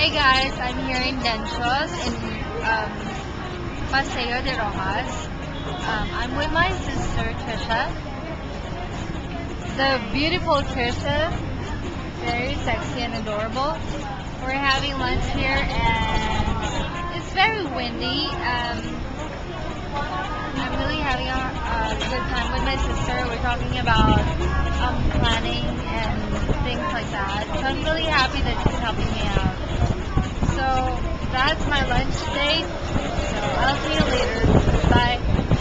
Hey guys, I'm here in Dencio in Paseo de Rojas. I'm with my sister Trisha, the beautiful Trisha, very sexy and adorable. We're having lunch here and it's very windy. I'm really having a good time with my sister. We're talking about planning and things like that. So I'm really happy that she's helping me out. So that's my lunch date. So I'll see you later. Bye.